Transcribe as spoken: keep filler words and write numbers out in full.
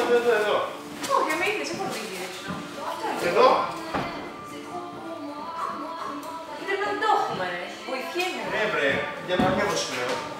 εδώ, εδώ, εδώ. Όχι, με είδες, έχω δει γυρίσω. Εδώ. Πρέπει να το έχουμε, ρε. Βοηθιέμαι. Ναι, βρε, για να μην το λέω.